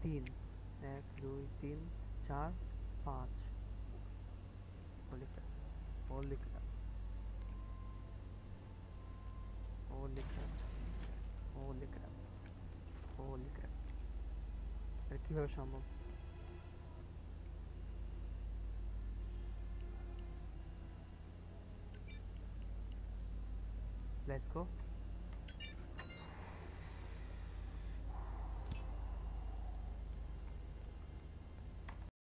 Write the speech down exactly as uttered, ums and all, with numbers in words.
তিন, এক দুই তিন চার পাঁচ। Holy crap, holy crap, holy crap, holy crap, holy crap. এটা কীভাবে সম্ভব? Let's go.